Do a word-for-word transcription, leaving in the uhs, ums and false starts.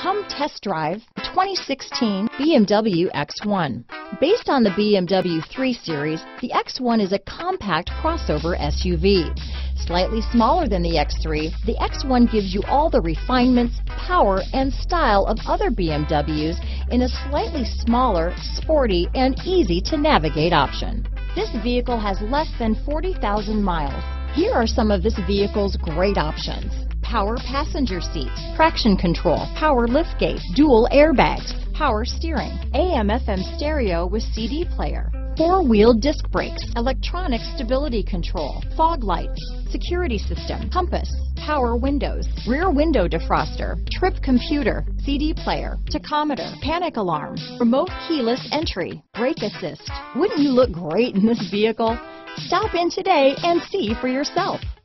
Come test drive the twenty sixteen B M W X one. Based on the B M W three Series, the X one is a compact crossover S U V. Slightly smaller than the X three, the X one gives you all the refinements, power, and style of other B M Ws in a slightly smaller, sporty, and easy-to-navigate option. This vehicle has less than forty thousand miles. Here are some of this vehicle's great options: power passenger seat, traction control, power liftgate, dual airbags, power steering, A M F M stereo with C D player, four-wheel disc brakes, electronic stability control, fog lights, security system, compass, power windows, rear window defroster, trip computer, C D player, tachometer, panic alarm, remote keyless entry, brake assist. Wouldn't you look great in this vehicle? Stop in today and see for yourself.